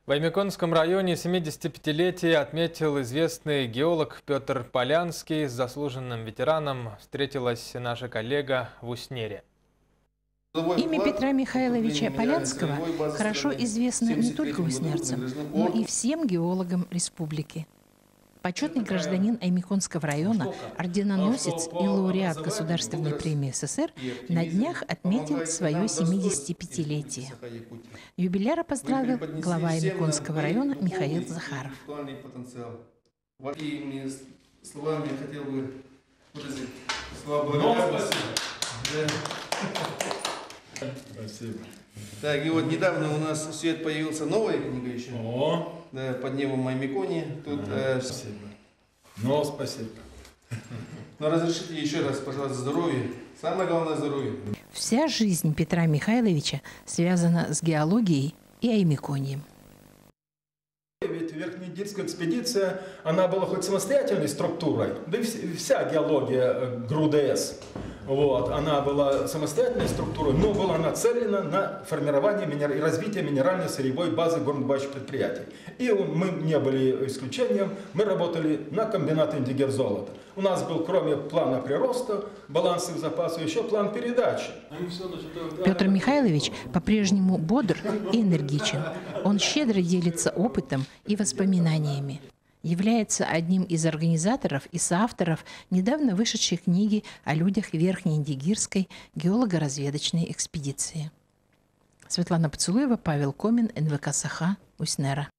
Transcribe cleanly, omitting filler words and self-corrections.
В Аймяконском районе 75-летие отметил известный геолог Петр Полянский. С заслуженным ветераном встретилась наша коллега в Уснере. Имя Петра Михайловича Полянского хорошо известно не только уснерцам, но и всем геологам республики. Почетный гражданин Аймяконского района, орденоносец и лауреат Государственной премии СССР на днях отметил свое 75-летие. Юбиляра поздравил глава Аймяконского района Михаил Захаров. Словами я хотел бы выразить слова благодарности. Спасибо. Так, и вот недавно у нас в свет появился новая книга еще. Да, «Под небом Аймяконе». Тут, спасибо. Ну, спасибо. Но разрешите еще раз, пожалуйста, здоровья. Самое главное – здоровье. Вся жизнь Петра Михайловича связана с геологией и Аймяконьем. Ведь Верхнеидильская экспедиция, она была хоть самостоятельной структурой, да и вся геология ГРУ-ДС, вот, она была самостоятельной структурой, но была нацелена на формирование и развитие минерально-сырьевой базы горнодобывающих предприятий. И мы не были исключением, мы работали на комбинате Индигер-золото. У нас был, кроме плана прироста, балансовых запасов, еще план передачи. Петр Михайлович по-прежнему бодр и энергичен. Он щедро делится опытом и воспоминаниями. Является одним из организаторов и соавторов недавно вышедшей книги о людях Верхнеиндигирской геолого-разведочной экспедиции. Светлана Поцелуева, Павел Комин, НВК «Саха», Уснера.